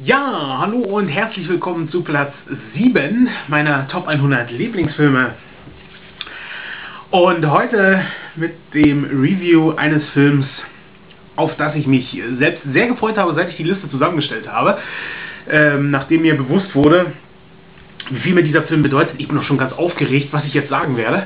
Ja, hallo und herzlich willkommen zu Platz 7 meiner Top 100 Lieblingsfilme. Und heute mit dem Review eines Films, auf das ich mich selbst sehr gefreut habe, seit ich die Liste zusammengestellt habe. Nachdem mir bewusst wurde, wie viel mir dieser Film bedeutet. Ich bin noch schon ganz aufgeregt, was ich jetzt sagen werde.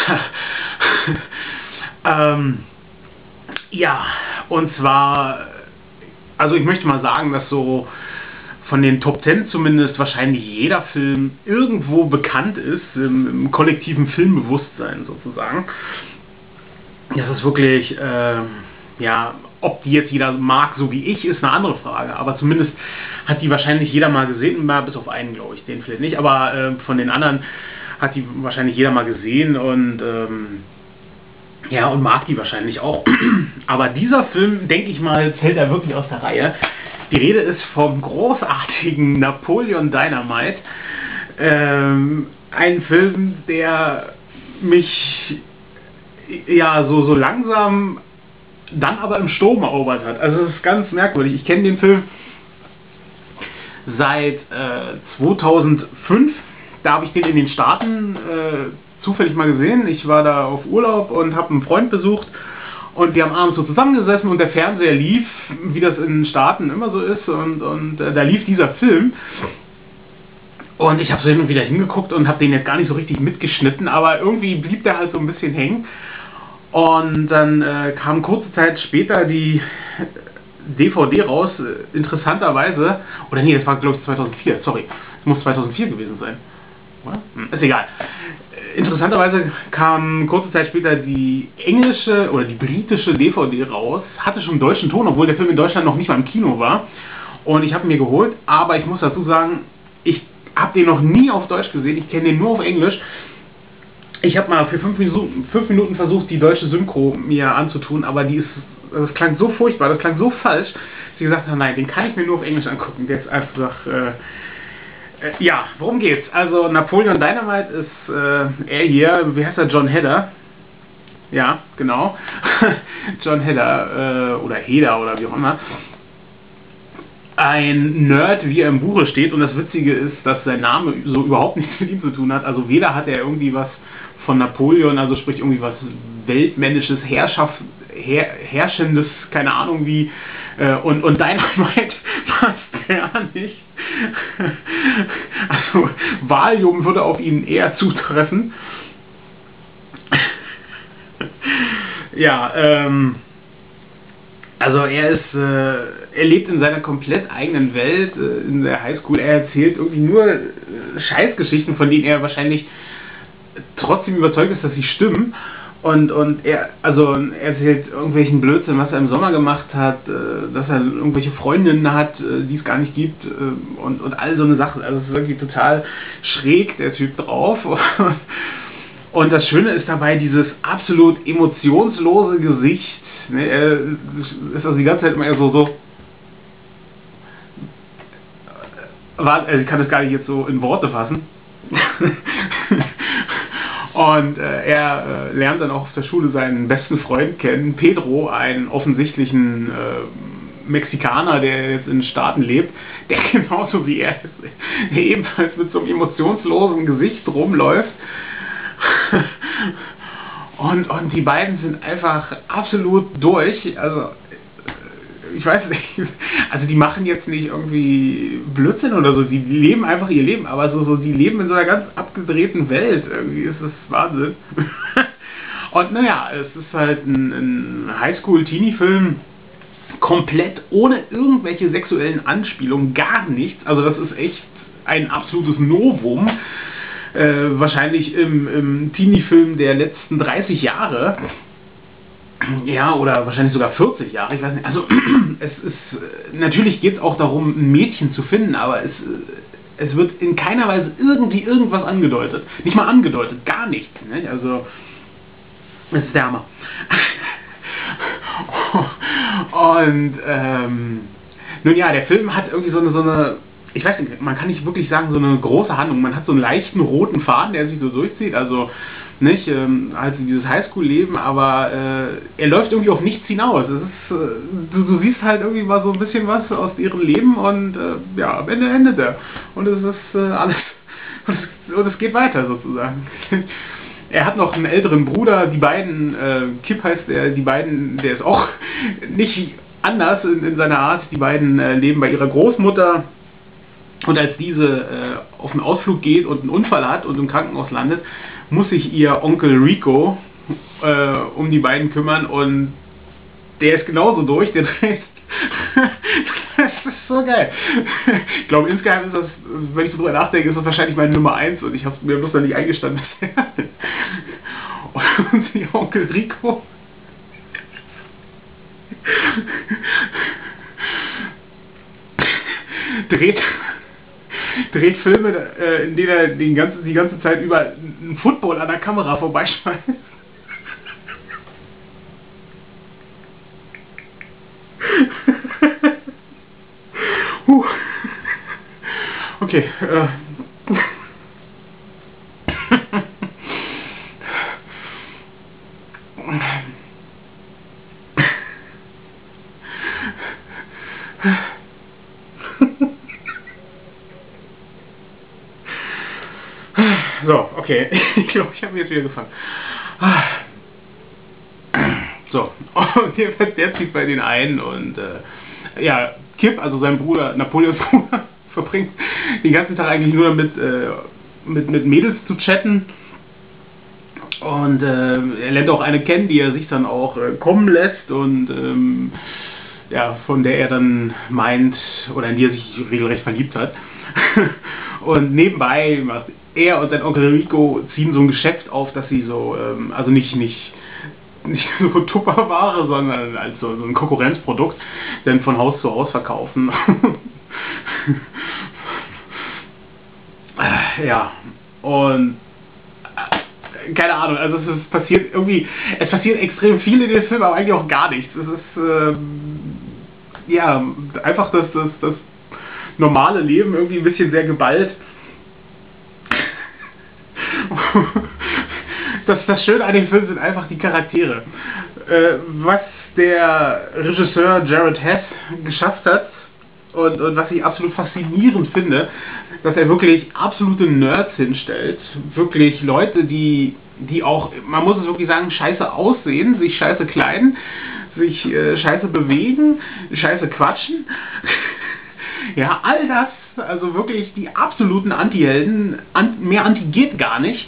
Ja, und zwar, also ich möchte mal sagen, dass so von den Top 10 zumindest wahrscheinlich jeder Film irgendwo bekannt ist, im kollektiven Filmbewusstsein sozusagen. Das ist wirklich, ja, ob die jetzt jeder mag, so wie ich, ist eine andere Frage. Aber zumindest hat die wahrscheinlich jeder mal gesehen, mal bis auf einen, glaube ich, den vielleicht nicht. Aber von den anderen hat die wahrscheinlich jeder mal gesehen und ja, und mag die wahrscheinlich auch. Aber dieser Film, denke ich mal, fällt da wirklich aus der Reihe. Die Rede ist vom großartigen Napoleon Dynamite. Ein Film, der mich ja so langsam dann aber im Sturm erobert hat. Also es ist ganz merkwürdig. Ich kenne den Film seit 2005. Da habe ich den in den Staaten zufällig mal gesehen. Ich war da auf Urlaub und habe einen Freund besucht. Und wir haben abends so zusammengesessen und der Fernseher lief, wie das in den Staaten immer so ist. Und da lief dieser Film. Und ich habe so hin und wieder hingeguckt und habe den jetzt gar nicht so richtig mitgeschnitten. Aber irgendwie blieb der halt so ein bisschen hängen. Und dann kam kurze Zeit später die DVD raus, interessanterweise. Oder nee, das war glaube ich 2004, sorry. Das muss 2004 gewesen sein. Oder? Ist egal. Interessanterweise kam kurze Zeit später die englische oder die britische DVD raus, hatte schon einen deutschen Ton, obwohl der Film in Deutschland noch nicht mal im Kino war. Und ich habe ihn mir geholt, aber ich muss dazu sagen, ich habe den noch nie auf Deutsch gesehen, ich kenne den nur auf Englisch. Ich habe mal für 5 Minuten versucht, die deutsche Synchro mir anzutun, aber das klang so furchtbar, das klang so falsch, dass ich gesagt habe, nein, den kann ich mir nur auf Englisch angucken. Der ist einfach... ja, worum geht's? Also Napoleon Dynamite ist er hier, wie heißt er, John Heder? Ja, genau. John Heder oder Heder oder wie auch immer. Ein Nerd, wie er im Buche steht, und das Witzige ist, dass sein Name so überhaupt nichts mit ihm zu tun hat. Also weder hat er irgendwie was von Napoleon, also sprich irgendwie was weltmännisches, herrschendes, keine Ahnung wie, und Dynamite passt gar nicht. Also Valium würde auf ihn eher zutreffen. Ja, also er lebt in seiner komplett eigenen Welt, in der Highschool. Er erzählt irgendwie nur Scheißgeschichten, von denen er wahrscheinlich trotzdem überzeugt ist, dass sie stimmen. Und er erzählt irgendwelchen Blödsinn, was er im Sommer gemacht hat, dass er irgendwelche Freundinnen hat, die es gar nicht gibt, und all so eine Sache. Also es ist wirklich total schräg, der Typ drauf. Und das Schöne ist dabei dieses absolut emotionslose Gesicht. Ne? Er ist also die ganze Zeit immer eher so. Ich kann das gar nicht jetzt so in Worte fassen. Und er lernt dann auch auf der Schule seinen besten Freund kennen, Pedro, einen offensichtlichen Mexikaner, der jetzt in den Staaten lebt, der genauso wie er ist, der ebenfalls mit so einem emotionslosen Gesicht rumläuft. Und die beiden sind einfach absolut durch. Also ich weiß nicht, also die machen jetzt nicht irgendwie Blödsinn oder so, die leben einfach ihr Leben, aber so die leben in so einer ganz abgedrehten Welt, irgendwie ist das Wahnsinn. Und naja, es ist halt ein Highschool-Teenie-Film, komplett ohne irgendwelche sexuellen Anspielungen, gar nichts, also das ist echt ein absolutes Novum, wahrscheinlich im Teenie-Film der letzten 30 Jahre. Ja, oder wahrscheinlich sogar 40 Jahre, ich weiß nicht. Also es ist, natürlich geht es auch darum, ein Mädchen zu finden, aber es wird in keiner Weise irgendwie irgendwas angedeutet. Nicht mal angedeutet, gar nichts. Ne? Also, das ist der Hammer. Und nun ja, der Film hat irgendwie so eine ich weiß nicht, man kann nicht wirklich sagen, so eine große Handlung. Man hat so einen leichten roten Faden, der sich so durchzieht, also nicht halt dieses Highschool-Leben, aber er läuft irgendwie auf nichts hinaus. Es ist, du siehst halt irgendwie mal so ein bisschen was aus ihrem Leben und ja, am Ende endet er. Und es ist alles, und es geht weiter sozusagen. Er hat noch einen älteren Bruder, die beiden, Kip heißt er, die beiden, der ist auch nicht anders in seiner Art, die beiden leben bei ihrer Großmutter. Und als diese auf einen Ausflug geht und einen Unfall hat und im Krankenhaus landet, muss sich ihr Onkel Rico um die beiden kümmern und der ist genauso durch, der dreht. Das ist so geil. Ich glaube, insgeheim ist das, wenn ich so drüber nachdenke, ist das wahrscheinlich meine Nummer 1 und ich habe mir bloß noch nicht eingestanden bisher. Und ihr Onkel Rico dreht Filme, in denen er die ganze Zeit über einen Football an der Kamera vorbeischmeißt. Okay. So, okay. Ich glaube, ich habe mich jetzt wieder gefangen. So, und der zieht bei den ein und ja, Kip, also sein Bruder, Napoleons Bruder, verbringt den ganzen Tag eigentlich nur damit, mit Mädels zu chatten. Und er lernt auch eine kennen, die er sich dann auch kommen lässt und ja, von der er dann meint, oder in die er sich regelrecht verliebt hat. Und nebenbei macht er und sein Onkel Rico ziehen so ein Geschäft auf, dass sie so, also nicht so Tupperware, sondern als so ein Konkurrenzprodukt, denn von Haus zu Haus verkaufen. Ja, und keine Ahnung, also es passiert extrem viel in dem Film, aber eigentlich auch gar nichts. Es ist ja einfach das normale Leben irgendwie ein bisschen sehr geballt. Das Schöne an dem Film sind einfach die Charaktere. Was der Regisseur Jared Hess geschafft hat und was ich absolut faszinierend finde, dass er wirklich absolute Nerds hinstellt. Wirklich Leute, die auch, man muss es wirklich sagen, scheiße aussehen, sich scheiße kleiden, sich scheiße bewegen, scheiße quatschen. Ja, all das, also wirklich die absoluten Anti-Helden, mehr Anti geht gar nicht.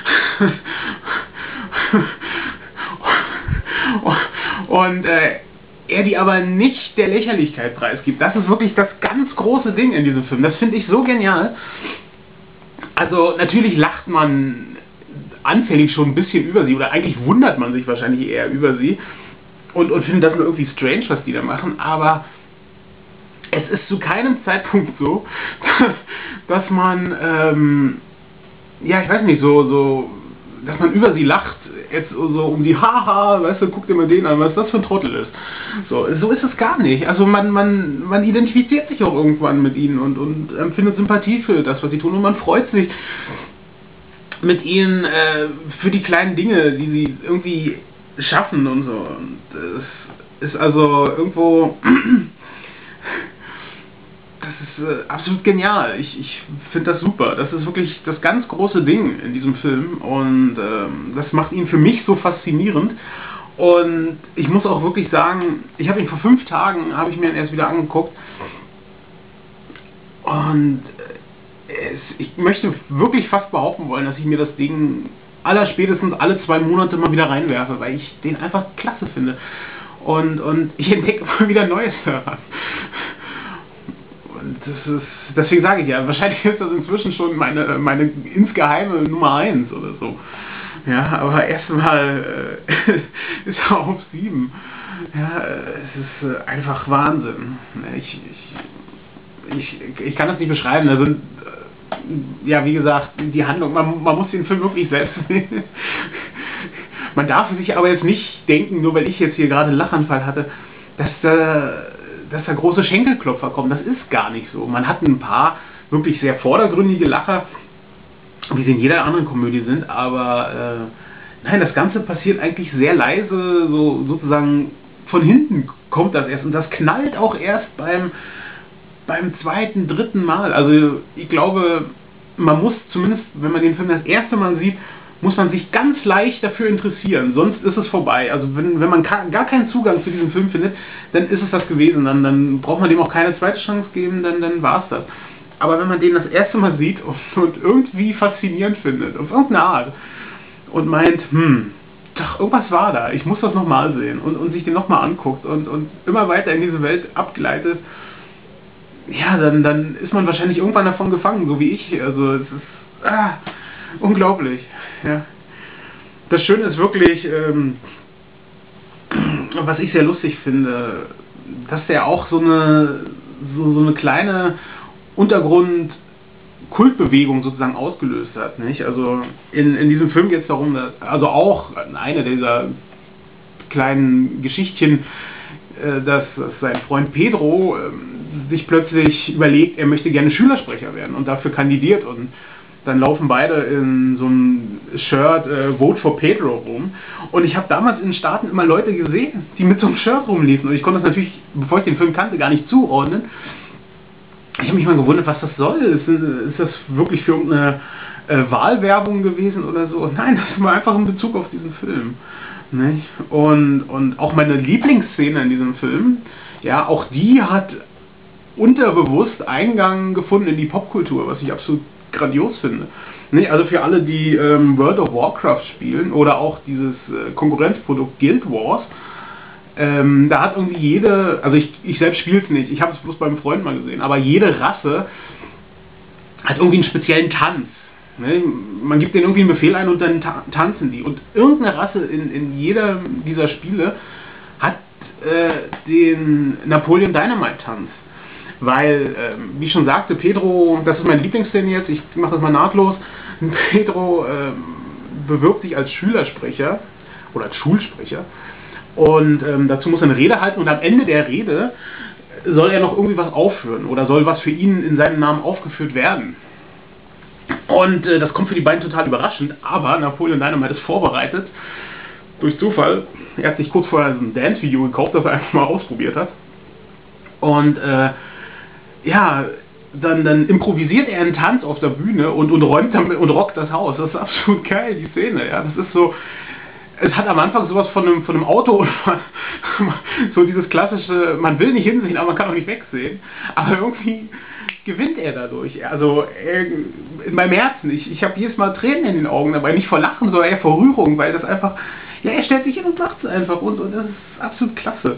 Und er die aber nicht der Lächerlichkeit preisgibt. Das ist wirklich das ganz große Ding in diesem Film. Das finde ich so genial. Also natürlich lacht man anfänglich schon ein bisschen über sie, oder eigentlich wundert man sich wahrscheinlich eher über sie und findet das nur irgendwie strange, was die da machen, aber es ist zu keinem Zeitpunkt so, dass man, ja, ich weiß nicht, so, dass man über sie lacht, jetzt so um die Haha, weißt du, guck dir mal den an, was das für ein Trottel ist. So ist es gar nicht. Also man identifiziert sich auch irgendwann mit ihnen und empfindet Sympathie für das, was sie tun, und man freut sich mit ihnen für die kleinen Dinge, die sie irgendwie schaffen und so. Und es ist also irgendwo... Das ist absolut genial. Ich finde das super. Das ist wirklich das ganz große Ding in diesem Film und das macht ihn für mich so faszinierend. Und ich muss auch wirklich sagen, ich habe ihn vor 5 Tagen, habe ich mir ihn erst wieder angeguckt und ich möchte wirklich fast behaupten wollen, dass ich mir das Ding allerspätestens alle 2 Monate mal wieder reinwerfe, weil ich den einfach klasse finde und ich entdecke immer wieder Neues daran. Und deswegen sage ich ja, wahrscheinlich ist das inzwischen schon meine insgeheime Nummer 1 oder so. Ja, aber erstmal ist er auf 7. Ja, es ist einfach Wahnsinn. Ich kann das nicht beschreiben. Da sind, ja, wie gesagt, die Handlung, man muss den Film wirklich selbst sehen. Man darf sich aber jetzt nicht denken, nur weil ich jetzt hier gerade einen Lachanfall hatte, dass dass da große Schenkelklopfer kommen. Das ist gar nicht so. Man hat ein paar wirklich sehr vordergründige Lacher, wie sie in jeder anderen Komödie sind, aber nein, das Ganze passiert eigentlich sehr leise, so sozusagen von hinten kommt das erst und das knallt auch erst beim zweiten, dritten Mal. Also ich glaube, man muss zumindest, wenn man den Film das erste Mal sieht, muss man sich ganz leicht dafür interessieren, sonst ist es vorbei. Also wenn man gar keinen Zugang zu diesem Film findet, dann ist es das gewesen, dann braucht man dem auch keine zweite Chance geben, dann war es das. Aber wenn man den das erste Mal sieht und irgendwie faszinierend findet, auf irgendeine Art, und meint, doch, irgendwas war da, ich muss das nochmal sehen und sich den nochmal anguckt und immer weiter in diese Welt abgleitet, ja, dann ist man wahrscheinlich irgendwann davon gefangen, so wie ich. Also es ist unglaublich. Ja. Das Schöne ist wirklich, was ich sehr lustig finde, dass der auch so eine kleine Untergrund-Kultbewegung sozusagen ausgelöst hat. Nicht? Also in diesem Film geht es darum, also auch eine dieser kleinen Geschichtchen, dass sein Freund Pedro sich plötzlich überlegt, er möchte gerne Schülersprecher werden und dafür kandidiert, und dann laufen beide in so einem Shirt Vote for Pedro rum, und ich habe damals in den Staaten immer Leute gesehen, die mit so einem Shirt rumliefen, und ich konnte das natürlich, bevor ich den Film kannte, gar nicht zuordnen. Ich habe mich mal gewundert, was das soll. Ist das wirklich für irgendeine Wahlwerbung gewesen oder so? Nein, das war einfach in Bezug auf diesen Film. Nicht? Und auch meine Lieblingsszene in diesem Film, ja, auch die hat unterbewusst Eingang gefunden in die Popkultur, was ich absolut grandios finde. Nicht? Also für alle, die World of Warcraft spielen oder auch dieses Konkurrenzprodukt Guild Wars, da hat irgendwie jede, also ich selbst spiele es nicht, ich habe es bloß beim Freund mal gesehen, aber jede Rasse hat irgendwie einen speziellen Tanz. Ne? Man gibt denen irgendwie einen Befehl ein und dann tanzen die. Und irgendeine Rasse in jeder dieser Spiele hat den Napoleon Dynamite Tanz. Weil, wie ich schon sagte, Pedro, das ist meine Lieblingsszene jetzt, ich mache das mal nahtlos, Pedro bewirbt sich als Schülersprecher oder als Schulsprecher. Und dazu muss er eine Rede halten, und am Ende der Rede soll er noch irgendwie was aufführen oder soll was für ihn in seinem Namen aufgeführt werden. Und das kommt für die beiden total überraschend, aber Napoleon Dynamite ist vorbereitet durch Zufall. Er hat sich kurz vorher ein Dance-Video gekauft, das er einfach mal ausprobiert hat. Und ja, dann improvisiert er einen Tanz auf der Bühne und räumt damit und rockt das Haus. Das ist absolut geil, die Szene. Ja, das ist so. Es hat am Anfang sowas von einem Auto, so dieses klassische, man will nicht hinsehen, aber man kann auch nicht wegsehen. Aber irgendwie gewinnt er dadurch. Also in meinem Herzen, ich habe jedes Mal Tränen in den Augen dabei, nicht vor Lachen, sondern eher vor Rührung, weil das einfach, ja, er stellt sich hin und macht es einfach, und das ist absolut klasse.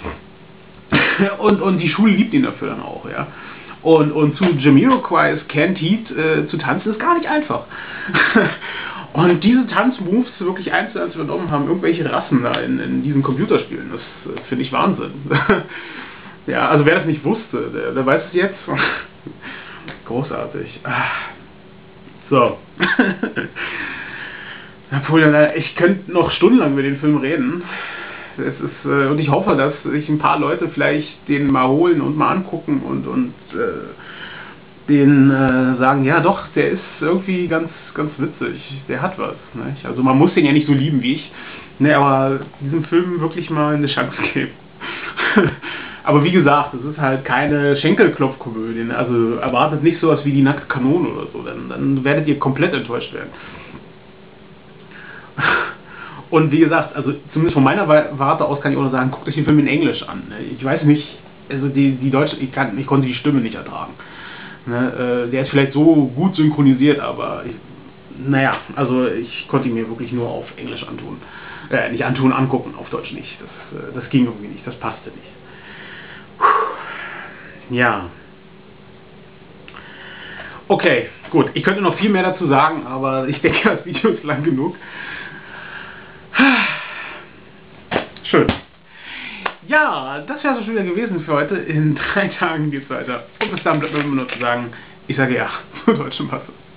Und die Schule liebt ihn dafür dann auch, ja. Und zu Jamiroquai's Canned Heat zu tanzen ist gar nicht einfach. Und diese Tanzmoves wirklich eins zu eins übernommen haben irgendwelche Rassen da in diesen Computerspielen. Das finde ich Wahnsinn. Ja, also wer das nicht wusste, der weiß es jetzt. Großartig. So. Napoleon, ich könnte noch stundenlang über den Film reden. Es ist, und ich hoffe, dass sich ein paar Leute vielleicht den mal holen und mal angucken und den sagen, ja doch, der ist irgendwie ganz, ganz witzig, der hat was. Nicht? Also man muss den ja nicht so lieben wie ich, ne, aber diesem Film wirklich mal eine Chance geben. Aber wie gesagt, es ist halt keine Schenkelklopfkomödie, also erwartet nicht sowas wie die nackte Kanone oder so, dann werdet ihr komplett enttäuscht werden. Und wie gesagt, also zumindest von meiner Warte aus kann ich auch nur sagen, guckt euch den Film in Englisch an. Ne? Ich weiß nicht, also die Deutsche, ich konnte die Stimme nicht ertragen. Ne? Der ist vielleicht so gut synchronisiert, aber naja, also ich konnte ihn mir wirklich nur auf Englisch antun. Nicht antun, angucken, auf Deutsch nicht. Das ging irgendwie nicht, das passte nicht. Ja. Okay, gut. Ich könnte noch viel mehr dazu sagen, aber ich denke, das Video ist lang genug. Schön. Ja, das wäre es schon wieder gewesen für heute. In 3 Tagen geht's weiter. Und bis dann bleibt mir immer nur zu sagen, ich sage ja zur deutschen Masse.